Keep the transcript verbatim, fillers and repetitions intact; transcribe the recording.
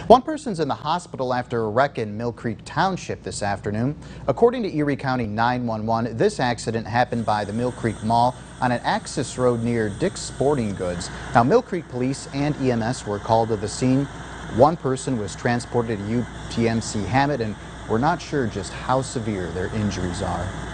One person's in the hospital after a wreck in Millcreek Township this afternoon. According to Erie County nine one one, this accident happened by the Millcreek Mall on an access road near Dick's Sporting Goods. Now, Millcreek Police and E M S were called to the scene. One person was transported to U T M C Hammett, and we're not sure just how severe their injuries are.